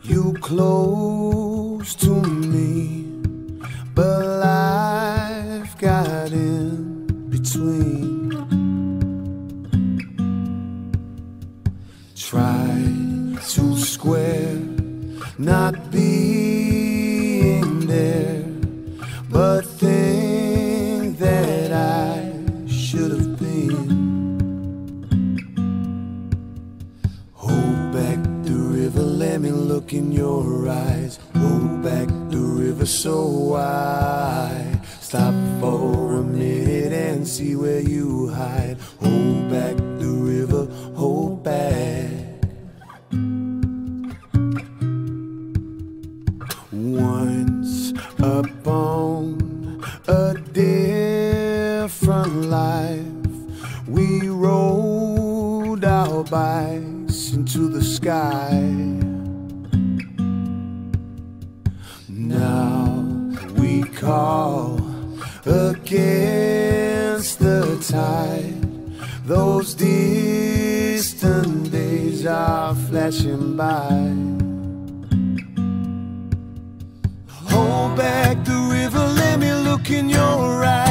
You close to me, but life got in between. Try to square not being there, but think that I should have been. Hold back the river, let me look in your eyes. Hold back the river so I stop for a minute and see where you hide. Hold back the river, hold back. Once upon a different life, we rode our bikes into the sky. Now we call against the tide. Those distant days are flashing by. Hold back the river, let me look in your eyes.